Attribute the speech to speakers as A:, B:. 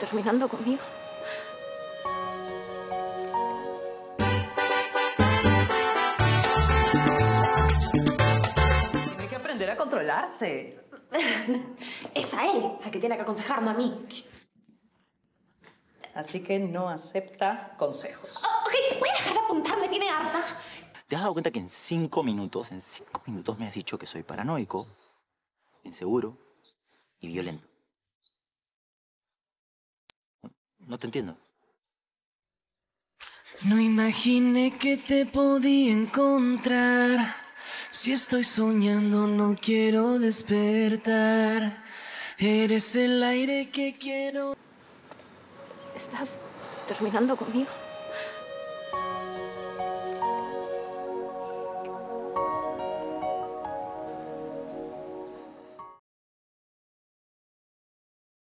A: terminando conmigo.
B: Tiene que aprender a controlarse.
A: Es a él al que tiene que aconsejar, no a mí.
B: Así que no acepta consejos.
A: Oh, ok, voy a dejar de apuntar, me tiene harta.
C: ¿Te has dado cuenta que en 5 minutos me has dicho que soy paranoico, inseguro y violento? No te entiendo.
D: No imaginé que te podía encontrar. Si estoy soñando no quiero despertar. Eres el aire que quiero.
A: ¿Estás terminando conmigo?